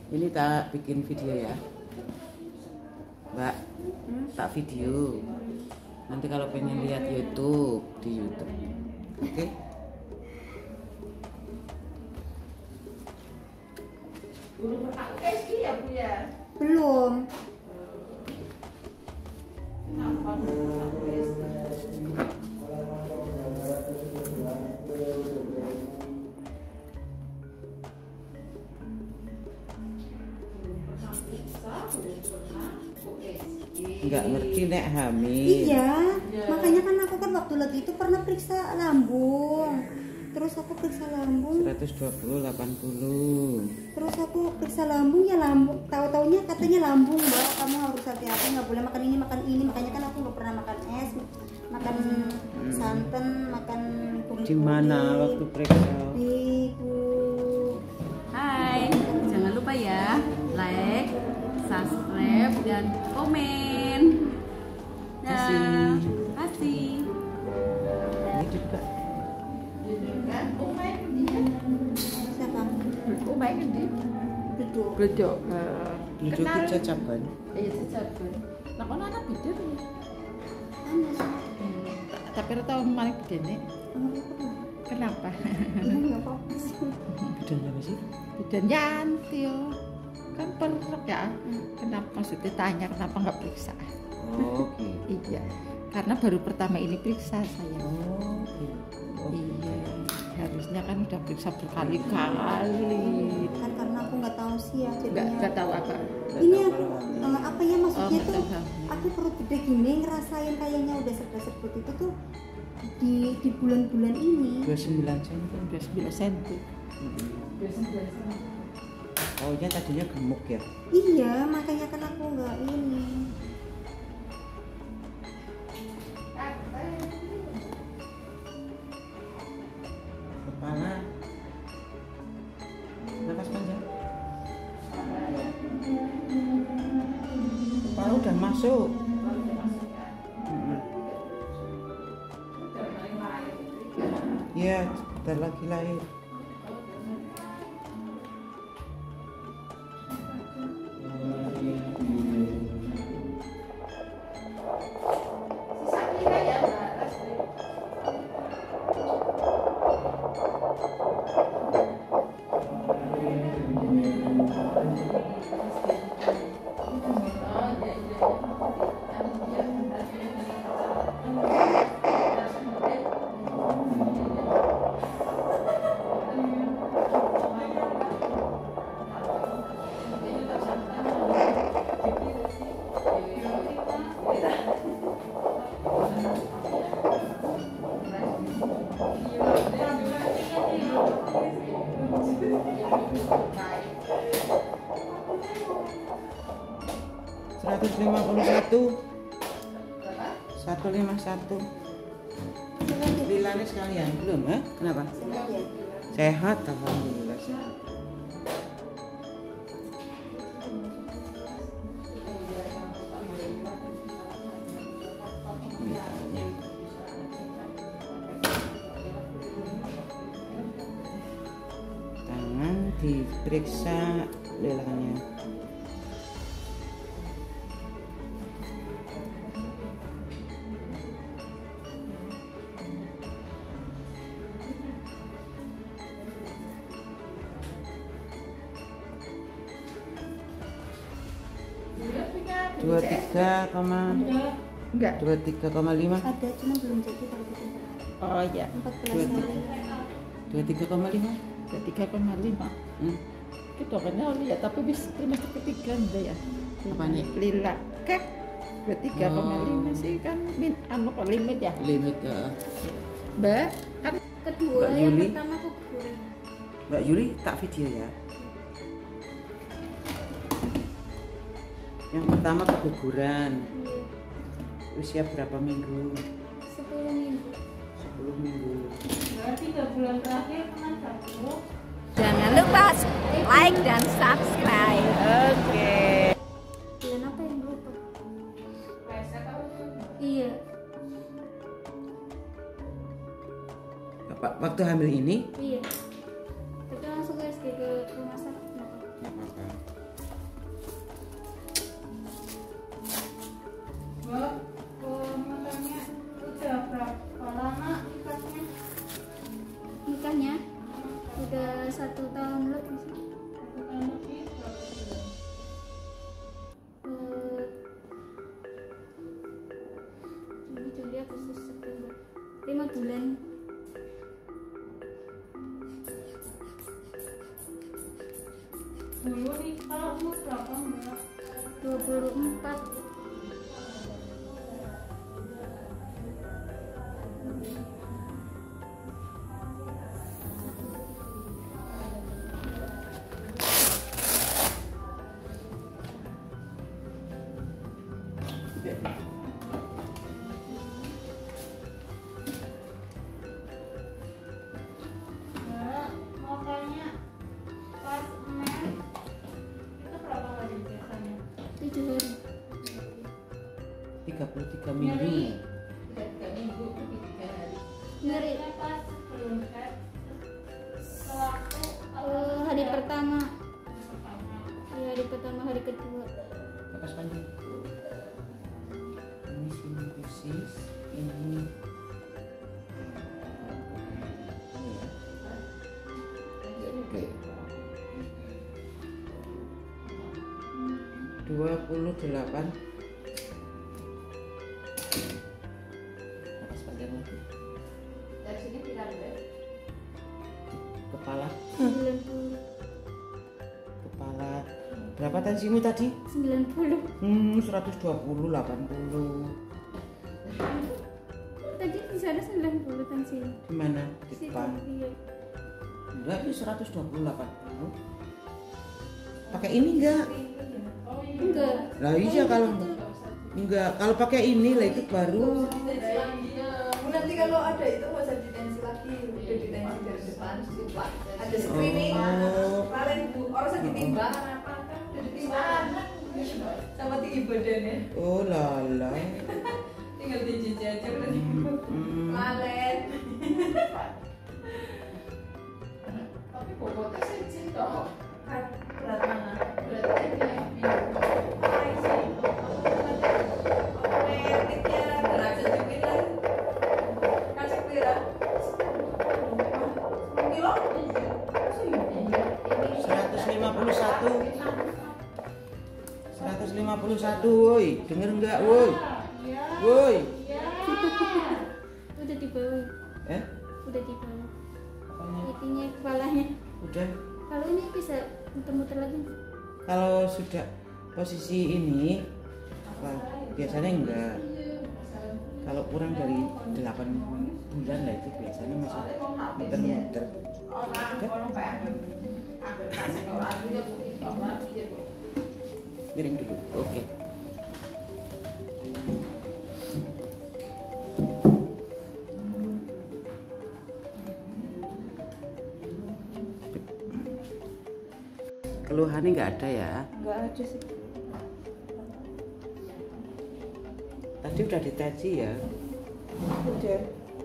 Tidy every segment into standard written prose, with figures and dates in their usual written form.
Ini tak bikin video ya, Mbak. Tak video. Nanti kalau pengen lihat YouTube di YouTube, oke? Belum. Nggak ngerti nek hamil. Iya, makanya kan aku kan waktu lagi itu pernah periksa lambung. Terus aku periksa lambung. 120, 80. Terus aku periksa lambung, ya lambung. Tahu-taunya katanya lambung, Mbak. Kamu harus hati-hati, nggak boleh makan ini, makan ini. Makanya kan aku nggak pernah makan es, makan santan, makan kulit. Di mana waktu periksa? Ibu. Hai, jangan lupa ya like, subscribe, dan komen. Kasih. Kasih. Ini juga. Siapa? Oh baik ini. Duduk. Bedok. Lucu kecap kan? Iya cecapkan. Nah kono ana bedok ya. Anda sih. Tapi ora tau maling bedene. Kenapa? Iya nggak apa-apa sih. Bedanya apa sih? Bedan Yanti yo. Kan perek ya. Kenapa maksudnya tanya kenapa nggak periksa? Oh, oke. Iya. Karena baru pertama ini periksa saya. Oh, gitu. Iya, harusnya kan udah periksa berkali-kali. Kan karena aku nggak tahu sih ya jadinya. Nggak tahu apa. Ini apa ya maksudnya nggak tuh? tahu. Aku perut gede gini ngerasain kayaknya udah sebut itu tuh di bulan-bulan ini. 29 cm. 29 cm. Ohnya tadinya gemuk ya? Iya, makanya kan aku nggak ini. Kepala. Napas panjang. Kepala udah masuk. Iya, bentar lagi lahir. Seratus 151. Bilangnya sekalian belum, ha? Kenapa? Sehat, alhamdulillah sehat. Tangan diperiksa lelahnya. Dua tiga koma Enggak. 23,5. Ada cuma belum jadi kalau bikin Oh iya. 14 hari. 23,5. 3,5. Itu kan lihat tapi bis trimester ketiga udah ya. Apa nih? Lila kek 23,5 sih kan anu kok limit ya. Limit ya. Mbak kan Kedua Mbak yang Yuli. pertama aku gugur. Mbak Yuli tak video ya. Yang pertama keguguran. Usia berapa minggu? 10 minggu. 10 minggu. Berarti 3 bulan terakhir kan kamu. jangan lupa like dan subscribe. Oke. Bulan apa yang lupa? Iya. Bapak waktu hamil ini? Iya. Kita langsung ke SG ke rumah sakit. Nggak apa-apa. dulu nih, kalau umur berapa Mbak? 24. Mbak, mau tanya, pas men itu berapa hari biasanya? 7 hari. 33 minggu. Nyeri Pas sebelum head, sewaktu hari pertama. pertama. Ya, hari pertama, hari kedua. Lepas panjang. Ini sinusitis, ini. Oke. 28. Lepas panjang lagi. Kepala, 90. kepala. Berapa tensimu tadi? 90. 120, 80. Tadi di sana 90 tensi. Gimana? Di depan. Iya. Enggak, ini 120, 80. Pakai ini enggak? Enggak. Lah iya kalau enggak, kalau pakai ini lah itu baru. Nanti kalau ada itu nggak usah ditensi lagi, udah ditensi dari depan, lupa. Ada screening, paling orang sakit timbangan apa kan udah ditimbang sama tinggi badannya, Oh lala. tinggal dijijit aja udah malen. Tapi bobotnya sih toh. Berat mana? Berarti dia Metiknya berat sejukin lah. Kasih pira? 10 kilo? 151, woi, denger enggak, woi, woi, Udah di bawah. eh, Udah di bawah. apanya? Itunya kepalanya. Udah, Kalau ini bisa muter-muter lagi. kalau sudah posisi ini, biasanya enggak. Kalau kurang dari 8 bulan lah itu biasanya masih muter-muter. Miring dulu, oke. Keluhannya nggak ada ya? Nggak ada sih. Tadi udah ditaji ya? Udah.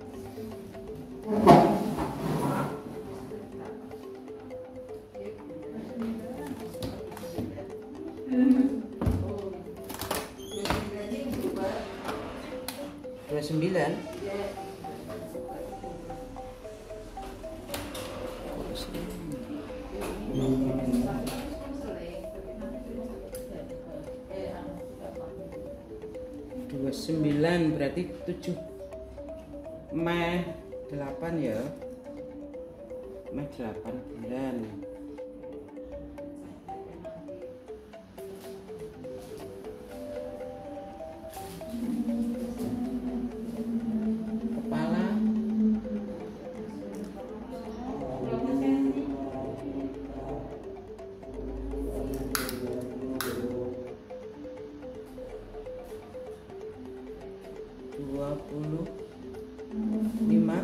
Dua 29. Dua 29 berarti 7 Mei 8 ya. Mei 8 bulan. Kepala 25.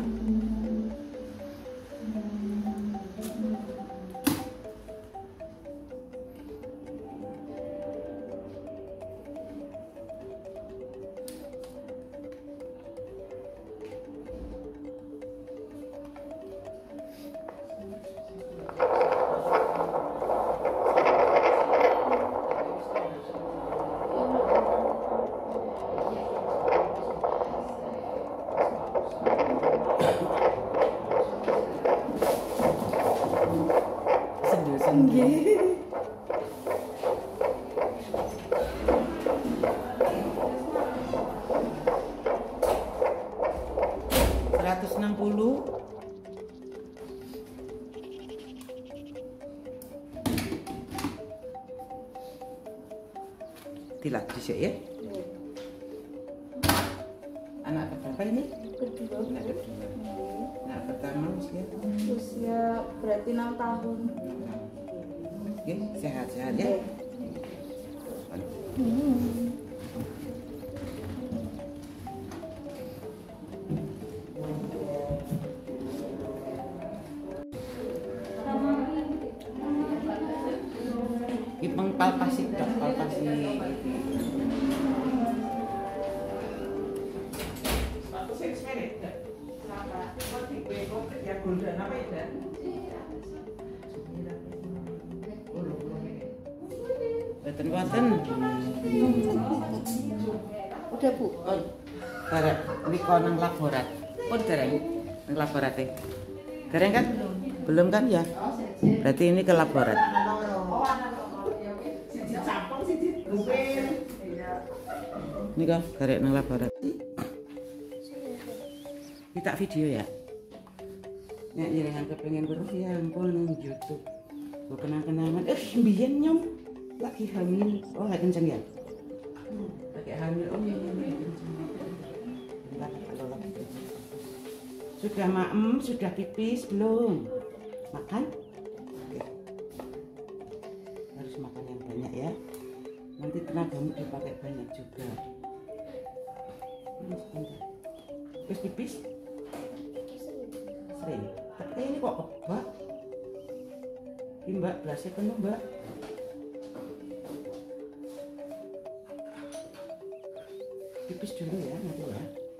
dilat dhisik ya. Anak keberapa ini? Kedua. Anak kedua. Anak pertama usia Usia berarti 6 tahun. Oke, sehat-sehat ya. Ini pengpalpasi, palpasi. Boten. Udah Bu. Oh, barek niko nang laborat. Pun dereng nang laborat. Dereng kan? Belum kan ya? Berarti ini ke laborat. Ini kan derek nang laborat. Kita video ya. Nek jenengan kepengin terus ya ampun nang YouTube. Kok kenang-kenangan mbiyen nyom lagi hamil. Oh, lagi kenceng ya? Lagi hamil. Oh, iya. Sudah maem, sudah pipis belum? Makan? Oke. Harus makan yang banyak ya. Nanti tenagamu dipakai banyak juga. Sebentar. Terus pipis? Sering. Tapi ini kok kebak? Ini Mbak, gelasnya penuh Mbak. Pipis dulu ya, nanti ya.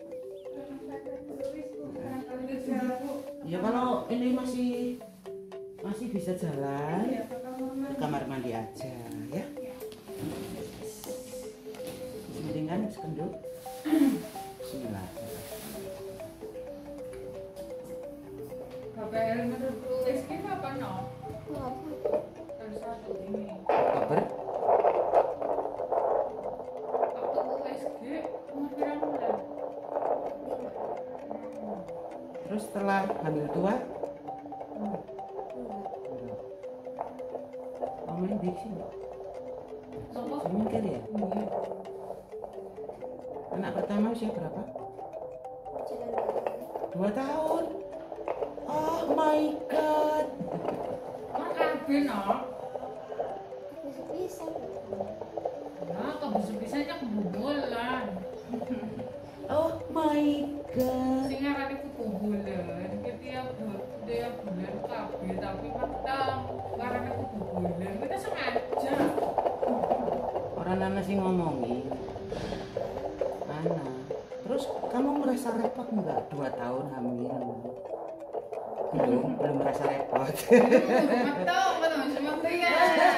Ya kalau ini masih bisa jalan, ke kamar mandi aja ya. Mendingan sekenduk. Bismillah. KPR menurut Rizky apa no? Terus satu ini. Kabar? Waktu Rizky umur berapa bulan? Terus setelah hamil tua? Oh, main di sini. Semingkir ya? Anak pertama usia berapa? 2 tahun. Oh my god. Kan kabin no? Nah, kebisu-bisunya kebobolan. Oh my god. Sing ngarani kebobolan, tiap bulan kabin tapi matang. Ngarani kebobolan, kita sengaja. Orang Nana sih ngomongin. Ana. Terus kamu merasa repot enggak 2 tahun hamil? Belum merasa repot. Betul, semuanya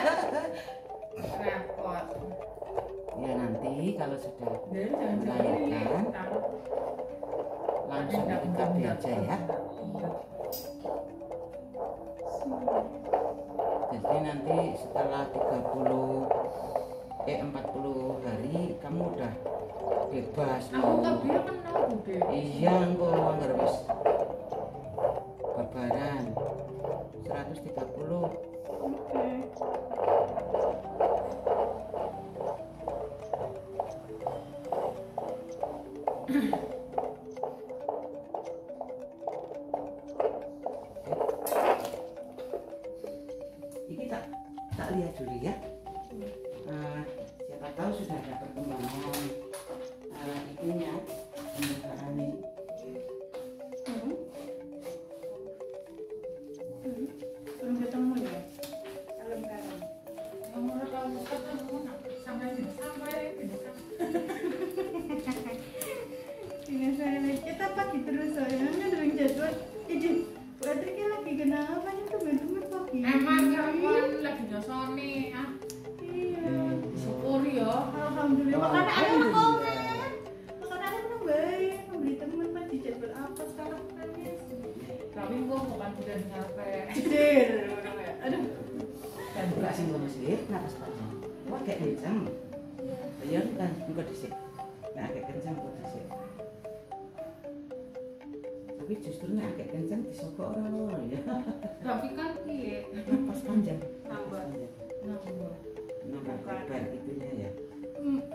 repot. Ya nanti kalau sudah Dan jangan melahirkan langsung ikut KB aja ya. Jadi nanti setelah 40 hari kamu udah bebas Aku loh. kabin kenal bude. Iya engko anggar wis babaran 130. Ini tak lihat dulu ya. Siapa tahu sudah ada perkembangan itunya pembukaan ini. Belum ketemu ya? Nomor kamu ketemu nak sampai Ini saya kita pagi terus soalnya dari jadwal. Jadi berarti kita lagi kenapa nih teman-teman pagi? emang kapan lagi nyosoni ah Iya. syukuri ya. Alhamdulillah. Makanya ada komen. Makanya ada yang baik. Membeli teman pas di jadwal apa sekarang nangis. Tapi gua bukan udah nyampe. Jeder. Aduh. Kan buka sing mesir napas panjang. Wah kayak kencang. Iya kan engko dhisik. Nah agak kencang kok dhisik. Tapi justru nek agak kencang disokok ora ya. Tapi kan piye? Napas panjang. Nambah. Nambah Nambah. lebar itunya ya.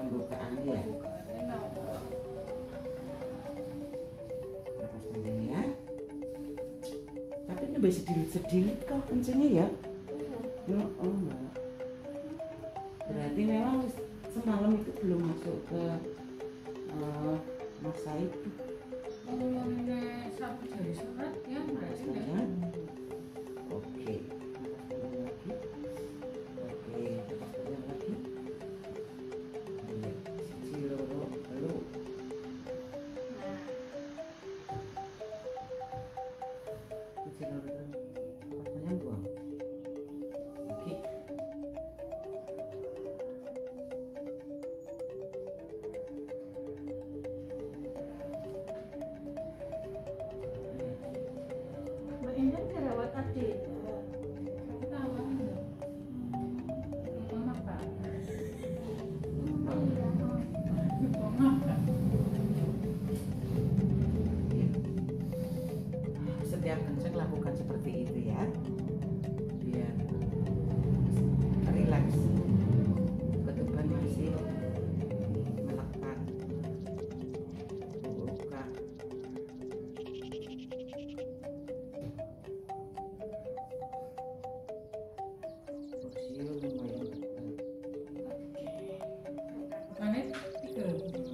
bisa sedikit kok kencengnya ya. Oh enggak. Berarti memang semalam itu belum masuk ke masa itu. Kalau yang sapu jari surat ya berarti enggak. Oke. Oke, lagi. Siji loro telu. Siji loro telu. Pertanyaan dua. Oke. Mbak Indah dirawat adik. Aku tahu enggak. Mama apa? Setiap kenceng lakukan seperti itu ya, biar relax. Ketuban masih melekat, buka. Kursi lumayan dekat. Makanya 3.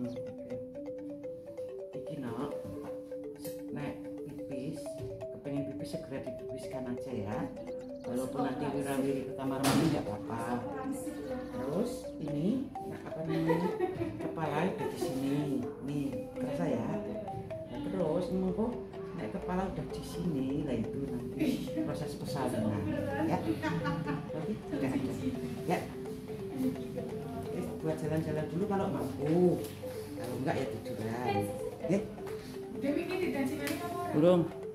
Iki no, nek pipis, kepengen pipis segera dipipiskan aja ya. Walaupun nanti wirawiri ke kamar mandi nggak apa-apa. Terus ini, nah apa namanya, kepala udah di sini, nih kerasa ya. Nah, terus mengko nek kepala udah di sini, lah itu nanti proses persalinan, ya. Oke, udah ada, ya. Buat jalan-jalan dulu kalau mampu, kalau enggak ya tiduran, ya. Dewi ini di dansi mana kamu? Burung.